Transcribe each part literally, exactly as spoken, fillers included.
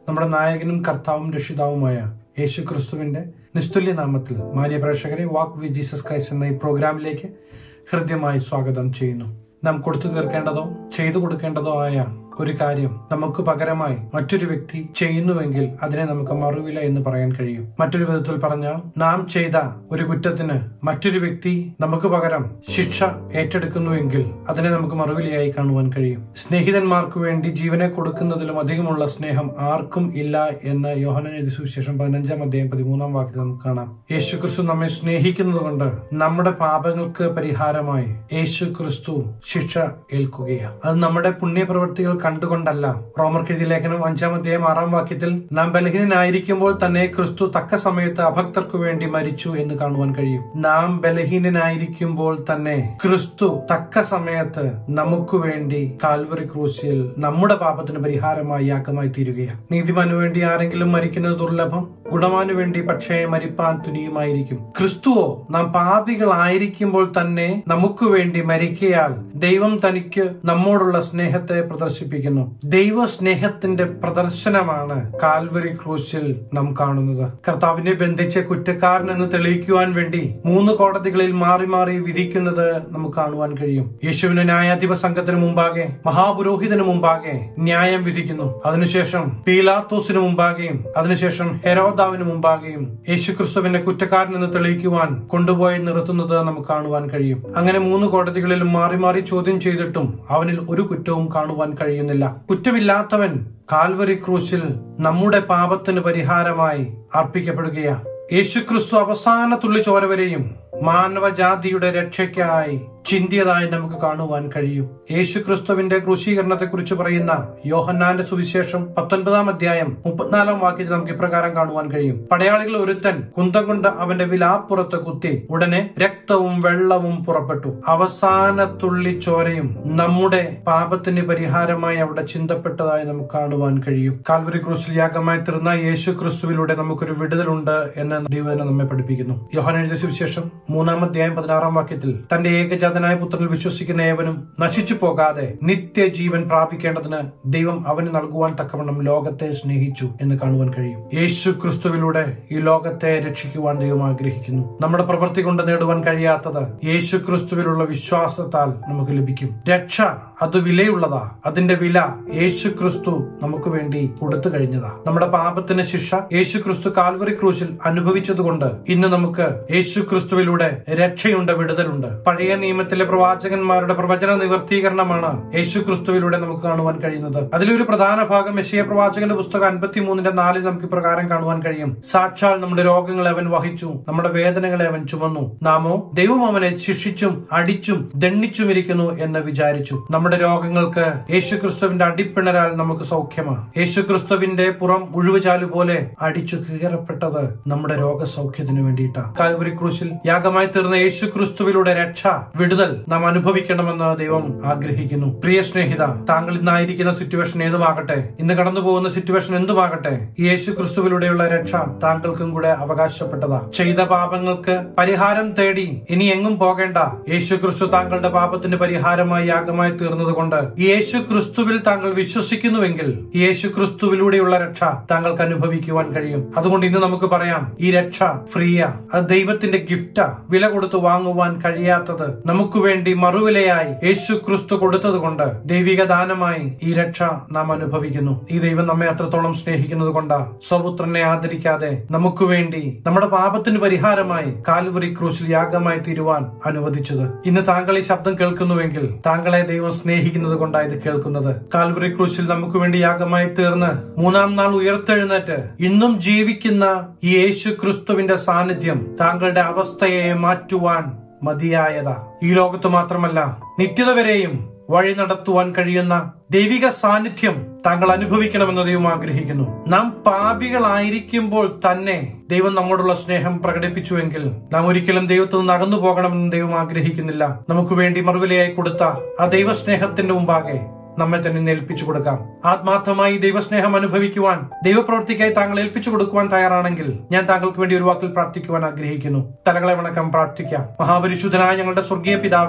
നമ്മുടെ നായകനും കർത്താവും രക്ഷിതാവുമായ യേശു ക്രിസ്തുവിന്റെ നിസ്തുല്യ നാമത്തിൽ മാന്യ പ്രേക്ഷകരെ വാക്ക് വിത്ത് ജീസസ് ക്രൈസ്റ്റ് എന്ന ഈ പ്രോഗ്രാമിലേക്ക് ഹൃദ്യമായി സ്വാഗതം ചെയ്യുന്നു. നാം കൊടുത്തു തീർക്കേണ്ടതോ ചെയ്തു കൊടുക്കേണ്ടതോ ആയ ഒരു കാര്യം നമുക്ക് പകരമായി മറ്റൊരു വ്യക്തി ചെയ്യുന്നുവെങ്കിൽ അതിനെ നമുക്ക് മറുവില എന്ന് പറയാൻ കഴിയും. മറ്റൊരു വിധത്തിൽ പറഞ്ഞാൽ, നാം ചെയ്ത ഒരു കുറ്റത്തിന് മറ്റൊരു വ്യക്തി നമുക്ക് പകരം ശിക്ഷ ഏറ്റെടുക്കുന്നുവെങ്കിൽ അതിനെ നമുക്ക് മറുവിലയായി കാണുവാൻ കഴിയും. സ്നേഹിതന്മാർക്ക് വേണ്ടി ജീവനെ കൊടുക്കുന്നതിലും അധികമുള്ള സ്നേഹം ആർക്കും ഇല്ല എന്ന് യോഹന്നാൻ എഴുതിയ സുവിശേഷം പതിനഞ്ചാം അധ്യായം പതിമൂന്നാം വാക്യത്തിൽ നമുക്ക് കാണാം. യേശു ക്രിസ്തു നമ്മെ സ്നേഹിക്കുന്നത് കൊണ്ട് നമ്മുടെ പാപങ്ങൾക്ക് പരിഹാരമായി യേശു ക്രിസ്തു ശിക്ഷ ഏൽക്കുകയാണ്. അത് നമ്മുടെ പുണ്യപ്രവൃത്തികൾ കണ്ടുകൊണ്ടല്ല. റോമർക്കെഴുതിയ ലേഖനം അഞ്ചാം അധ്യായം ആറാം വാക്യത്തിൽ നാം ബലഹീനനായിരിക്കുമ്പോൾ തന്നെ ക്രിസ്തു തക്ക സമയത്ത് അഭക്തർക്കു വേണ്ടി മരിച്ചു എന്ന് കാണുവാൻ കഴിയും. നാം ബലഹീനനായിരിക്കുമ്പോൾ തന്നെ ക്രിസ്തു തക്ക സമയത്ത് നമുക്ക് വേണ്ടി കാൽവറി ക്രൂശിൽ നമ്മുടെ പാപത്തിന് പരിഹാരമായി യാഗമായി തീരുകയാണ്. നീതിമാനു വേണ്ടി ആരെങ്കിലും മരിക്കുന്നത് ദുർലഭം, ഗുണമാനു വേണ്ടി പക്ഷേ മരിപ്പാൻ തുനിയുമായിരിക്കും. ക്രിസ്തുവോ നാം പാപികളായിരിക്കുമ്പോൾ തന്നെ നമുക്ക് വേണ്ടി മരിക്കയാൽ ദൈവം തനിക്ക് നമ്മോടുള്ള സ്നേഹത്തെ പ്രദർശിപ്പിക്കും. ദൈവ സ്നേഹത്തിന്റെ പ്രദർശനമാണ് കാൽവരി ക്രൂശിൽ നാം കാണുന്നത്. കർത്താവിനെ ബന്ധിച്ച കുറ്റക്കാരൻ എന്ന് തെളിയിക്കുവാൻ വേണ്ടി മൂന്ന് കോടതികളിൽ മാറി മാറി വിധിക്കുന്നത് നമുക്ക് കാണുവാൻ കഴിയും. യേശുവിന് ന്യായാധിപ സംഘത്തിന് മുമ്പാകെ, മഹാപുരോഹിതന് മുമ്പാകെ ന്യായം വിധിക്കുന്നു. അതിനുശേഷം പീലാത്തോസിന് മുമ്പാകെയും അതിനുശേഷം ഹെരോദാവിന് മുമ്പാകെയും യേശുക്രിസ്തുവിനെ കുറ്റക്കാരൻ എന്ന് തെളിയിക്കുവാൻ കൊണ്ടുപോയി നിർത്തുന്നത് നമുക്ക് കാണുവാൻ കഴിയും. അങ്ങനെ മൂന്ന് കോടതികളിലും മാറി മാറി ചോദ്യം ചെയ്തിട്ടും അവനിൽ ഒരു കുറ്റവും കാണുവാൻ കഴിയുന്നില്ല. കുറ്റമില്ലാത്തവൻ കാൽവരി ക്രൂശിൽ നമ്മുടെ പാപത്തിന് പരിഹാരമായി അർപ്പിക്കപ്പെടുകയാണ്. യേശുക്രിസ്തു അവസാന തുള്ളി ചോര വരെയും മാനവജാതിയുടെ രക്ഷയ്ക്കായി ചിന്തിയതായി നമുക്ക് കാണുവാൻ കഴിയും. യേശു ക്രിസ്തുവിന്റെ ക്രൂശീകരണത്തെ കുറിച്ച് പറയുന്ന യോഹന്നാന്റെ സുവിശേഷം പത്തൊൻപതാം അധ്യായം മുപ്പത്തിനാലാം വാക്യത്തിൽ നമുക്ക് ഇപ്രകാരം കാണുവാൻ കഴിയും. പടയാളികൾ ഒരുത്തൻ കുന്തം കൊണ്ട് അവന്റെ വിലാപ്പുറത്ത് കുത്തി, ഉടനെ രക്തവും വെള്ളവും പുറപ്പെട്ടു. അവസാന തുള്ളി ചോരയും നമ്മുടെ പാപത്തിന് പരിഹാരമായി അവിടെ ചിന്തപ്പെട്ടതായി നമുക്ക് കാണുവാൻ കഴിയും. കാൽവരി ക്രൂശിൽ യാഗമായി തീർന്ന യേശു ക്രിസ്തുവിലൂടെ നമുക്കൊരു വിടുതലുണ്ട് എന്ന് ദൈവം നമ്മെ പഠിപ്പിക്കുന്നു. യോഹന്നാന്റെ സുവിശേഷം മൂന്നാം അധ്യായം പതിനാറാം വാക്യത്തിൽ തന്റെ ഏകജാതനായ പുത്രനിൽ വിശ്വസിക്കുന്ന ഏവനും നശിച്ചു പോകാതെ നിത്യജീവൻ പ്രാപിക്കേണ്ടതിന് ദൈവം അവന് നൽകുവാൻ തക്കവണ്ണം ലോകത്തെ സ്നേഹിച്ചു എന്ന് കാണുവാൻ കഴിയും. യേശു ക്രിസ്തുവിലൂടെ ഈ ലോകത്തെ രക്ഷിക്കുവാൻ ദൈവം ആഗ്രഹിക്കുന്നു. നമ്മുടെ പ്രവൃത്തി കൊണ്ട് നേടുവാൻ കഴിയാത്തത് യേശു ക്രിസ്തുവിലുള്ള വിശ്വാസത്താൽ നമുക്ക് ലഭിക്കും. രക്ഷ അത് വിലയുള്ളതാ. അതിന്റെ വില യേശു ക്രിസ്തു നമുക്ക് വേണ്ടി കൊടുത്തു കഴിഞ്ഞതാ. നമ്മുടെ പാപത്തിന് ശിക്ഷ യേശു ക്രിസ്തു കാൽവറി ക്രൂശിൽ അനുഭവിച്ചതുകൊണ്ട് ഇന്ന് നമുക്ക് യേശു ക്രിസ്തുവിലൂടെ രക്ഷയുണ്ട്, വിടുതലുണ്ട്. പഴയ നിയമത്തിലെ പ്രവാചകന്മാരുടെ പ്രവചന നിവർത്തീകരണമാണ് യേശു ക്രിസ്തുവിലൂടെ നമുക്ക് കാണുവാൻ കഴിയുന്നത്. അതിലൊരു പ്രധാന ഭാഗം യെശയ്യാ പ്രവാചകന്റെ പുസ്തകം അൻപത്തിമൂന്നിന്റെ നാലിൽ നമുക്ക് പ്രകാരം കാണുവാൻ കഴിയും. സാക്ഷാൽ നമ്മുടെ രോഗങ്ങളെ അവൻ വഹിച്ചു, നമ്മുടെ വേദനകളെ അവൻ ചുമന്നു, നാമോ ദൈവം അവനെ ശിക്ഷിച്ചും അടിച്ചും ദണ്ഡിച്ചുമിരിക്കുന്നു എന്ന് വിചാരിച്ചു. നമ്മുടെ രോഗങ്ങൾക്ക് യേശു ക്രിസ്തുവിന്റെ അടിപ്പിണരാൽ നമുക്ക് സൗഖ്യമാണ്. യേശു ക്രിസ്തുവിന്റെ പുറം ഉഴുവുചാലു പോലെ അടിച്ചു കീറപ്പെട്ടത് നമ്മുടെ രോഗസൗഖ്യത്തിന് വേണ്ടിയിട്ടാണ്. കാൽവരി ക്രൂശിൽ യാഗമായി തീർന്ന യേശു ക്രിസ്തുവിലൂടെ രക്ഷ, വിടുതൽ നാം അനുഭവിക്കണമെന്ന് ദൈവം ആഗ്രഹിക്കുന്നു. പ്രിയ സ്നേഹിത, താങ്കൾ ഇന്നായിരിക്കുന്ന സിറ്റുവേഷൻ ഏതുമാകട്ടെ, ഇന്ന് കടന്നു പോകുന്ന സിറ്റുവേഷൻ എന്തുമാകട്ടെ, ഈ യേശു ക്രിസ്തുവിലൂടെയുള്ള രക്ഷ താങ്കൾക്കും കൂടെ അവകാശപ്പെട്ടതാ. ചെയ്ത പാപങ്ങൾക്ക് പരിഹാരം തേടി ഇനി എങ്ങും പോകേണ്ട. യേശു ക്രിസ്തു താങ്കളുടെ പാപത്തിന് പരിഹാരമായി യാഗമായി തീർന്നത് കൊണ്ട് ഈ യേശു ക്രിസ്തുവിൽ താങ്കൾ വിശ്വസിക്കുന്നുവെങ്കിൽ ഈ യേശു ക്രിസ്തുവിലൂടെയുള്ള രക്ഷ താങ്കൾക്ക് അനുഭവിക്കുവാൻ കഴിയും. അതുകൊണ്ട് ഇന്ന് നമുക്ക് പറയാം, ഈ രക്ഷ ഫ്രീയാ, അത് ദൈവത്തിന്റെ ഗിഫ്റ്റാ. വില കൊടുത്ത് വാങ്ങുവാൻ കഴിയാത്തത് നമുക്ക് വേണ്ടി മറുവിലയായി യേശു ക്രിസ്തു കൊടുത്തത് കൊണ്ട് ദൈവിക ദാനമായി ഈ രക്ഷ നാം അനുഭവിക്കുന്നു. ഈ ദൈവം നമ്മെ അത്രത്തോളം സ്നേഹിക്കുന്നത് കൊണ്ടാ സ്വപുത്രനെ ആദരിക്കാതെ നമുക്ക് വേണ്ടി നമ്മുടെ പാപത്തിന് പരിഹാരമായി കാൽവറി ക്രൂശിൽ യാഗമായി തീരുവാൻ അനുവദിച്ചത്. ഇന്ന് താങ്കൾ ഈ ശബ്ദം കേൾക്കുന്നുവെങ്കിൽ താങ്കളെ ദൈവം സ്നേഹിക്കുന്നത് കൊണ്ടാണ് ഇത് കേൾക്കുന്നത്. കാൽവറി ക്രൂശിൽ നമുക്ക് വേണ്ടി യാഗമായി തീർന്ന് മൂന്നാം നാൾ ഉയർത്തെഴുന്നേറ്റ് ഇന്നും ജീവിക്കുന്ന ഈ യേശു ക്രിസ്തുവിന്റെ സാന്നിധ്യം താങ്കളുടെ അവസ്ഥയെ മാറ്റുവാൻ മതിയായതാ. ഈ ലോകത്ത് മാത്രമല്ല, നിത്യത വരെയും വഴി നടത്തുവാൻ കഴിയുന്ന ദൈവിക സാന്നിധ്യം താങ്കൾ അനുഭവിക്കണമെന്ന് ദൈവം ആഗ്രഹിക്കുന്നു. നാം പാപികളായിരിക്കുമ്പോൾ തന്നെ ദൈവം നമ്മോടുള്ള സ്നേഹം പ്രകടിപ്പിച്ചുവെങ്കിൽ നാം ഒരിക്കലും ദൈവത്തിൽ നിന്ന് അകന്നു പോകണമെന്ന് ദൈവം ആഗ്രഹിക്കുന്നില്ല. നമുക്ക് വേണ്ടി മറുവിലയായി കൊടുത്ത ആ ദൈവസ്നേഹത്തിന്റെ മുമ്പാകെ നമ്മെ തന്നെ ഏൽപ്പിച്ചു കൊടുക്കാം. ആത്മാർത്ഥമായി ദൈവസ്നേഹം അനുഭവിക്കുവാൻ, ദൈവപ്രവൃത്തിക്കായി താങ്കൾ ഏൽപ്പിച്ചു കൊടുക്കുവാൻ തയ്യാറാണെങ്കിൽ ഞാൻ താങ്കൾക്ക് വേണ്ടി ഒരു വാക്കിൽ പ്രാർത്ഥിക്കുവാൻ ആഗ്രഹിക്കുന്നു. തലകളെ വണക്കം പ്രാർത്ഥിക്കാം. മഹാപരിശുദ്ധനായ ഞങ്ങളുടെ സ്വർഗീയ പിതാവേ,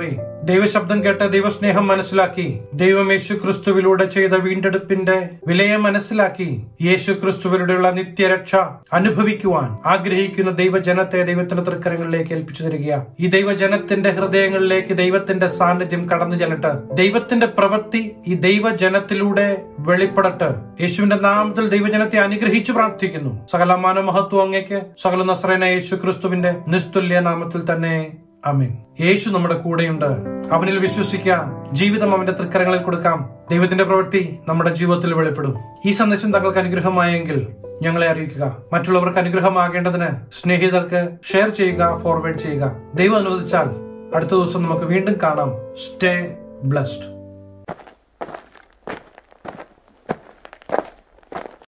ദൈവശബ്ദം കേട്ട് ദൈവസ്നേഹം മനസ്സിലാക്കി, ദൈവം യേശു ക്രിസ്തുവിലൂടെ ചെയ്ത വീണ്ടെടുപ്പിന്റെ വിലയെ മനസ്സിലാക്കി യേശു ക്രിസ്തുവിലൂടെയുള്ള നിത്യരക്ഷ അനുഭവിക്കുവാൻ ആഗ്രഹിക്കുന്ന ദൈവജനത്തെ ദൈവത്തിന്റെ തൃക്കരങ്ങളിലേക്ക് ഏൽപ്പിച്ചു തരിക. ഈ ദൈവജനത്തിന്റെ ഹൃദയങ്ങളിലേക്ക് ദൈവത്തിന്റെ സാന്നിധ്യം കടന്നു ചെല്ലട്ടെ. ദൈവത്തിന്റെ പ്രവൃത്തി ഈ ദൈവജനത്തിലൂടെ വെളിപ്പെടട്ടെ. യേശുവിന്റെ നാമത്തിൽ ദൈവജനത്തെ അനുഗ്രഹിച്ചു പ്രാർത്ഥിക്കുന്നു. സകല മാനമഹത്വം അങ്ങേക്ക്. സകല നസ്രയനായ യേശു ക്രിസ്തുവിന്റെ നിസ്തുല്യ നാമത്തിൽ തന്നെ ആമേൻ. യേശു നമ്മുടെ കൂടെയുണ്ട്. അവനിൽ വിശ്വസിക്കാം. ജീവിതം അവന്റെ തൃക്കരങ്ങളിൽ കൊടുക്കാം. ദൈവത്തിന്റെ പ്രവൃത്തി നമ്മുടെ ജീവിതത്തിൽ വെളിപ്പെടും. ഈ സന്ദേശം താങ്കൾക്ക് അനുഗ്രഹമായെങ്കിൽ ഞങ്ങളെ അറിയിക്കുക. മറ്റുള്ളവർക്ക് അനുഗ്രഹമാകേണ്ടതിന് സ്നേഹിതർക്ക് ഷെയർ ചെയ്യുക, ഫോർവേഡ് ചെയ്യുക. ദൈവം അനുവദിച്ചാൽ അടുത്ത ദിവസം നമുക്ക് വീണ്ടും കാണാം. Stay blessed.